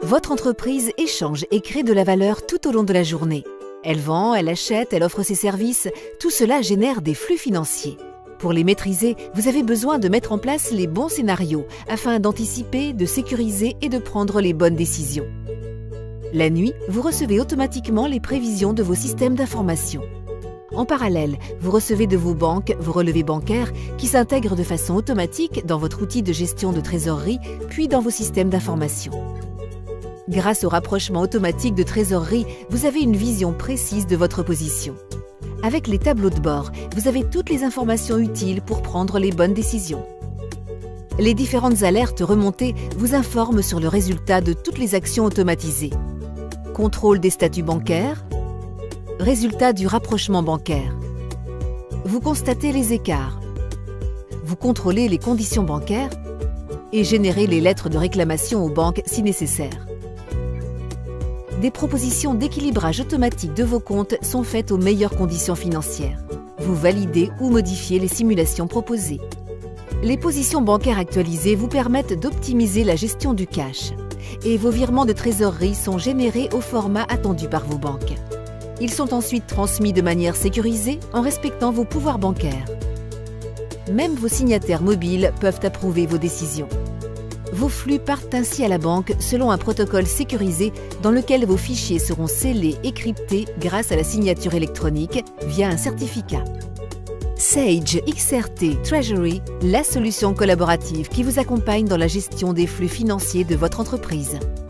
Votre entreprise échange et crée de la valeur tout au long de la journée. Elle vend, elle achète, elle offre ses services, tout cela génère des flux financiers. Pour les maîtriser, vous avez besoin de mettre en place les bons scénarios afin d'anticiper, de sécuriser et de prendre les bonnes décisions. La nuit, vous recevez automatiquement les prévisions de vos systèmes d'information. En parallèle, vous recevez de vos banques vos relevés bancaires qui s'intègrent de façon automatique dans votre outil de gestion de trésorerie puis dans vos systèmes d'information. Grâce au rapprochement automatique de trésorerie, vous avez une vision précise de votre position. Avec les tableaux de bord, vous avez toutes les informations utiles pour prendre les bonnes décisions. Les différentes alertes remontées vous informent sur le résultat de toutes les actions automatisées. Contrôle des statuts bancaires, résultat du rapprochement bancaire. Vous constatez les écarts. Vous contrôlez les conditions bancaires et générez les lettres de réclamation aux banques si nécessaire. Des propositions d'équilibrage automatique de vos comptes sont faites aux meilleures conditions financières. Vous validez ou modifiez les simulations proposées. Les positions bancaires actualisées vous permettent d'optimiser la gestion du cash. Et vos virements de trésorerie sont générés au format attendu par vos banques. Ils sont ensuite transmis de manière sécurisée en respectant vos pouvoirs bancaires. Même vos signataires mobiles peuvent approuver vos décisions. Vos flux partent ainsi à la banque selon un protocole sécurisé dans lequel vos fichiers seront scellés et cryptés grâce à la signature électronique via un certificat. Sage XRT Treasury, la solution collaborative qui vous accompagne dans la gestion des flux financiers de votre entreprise.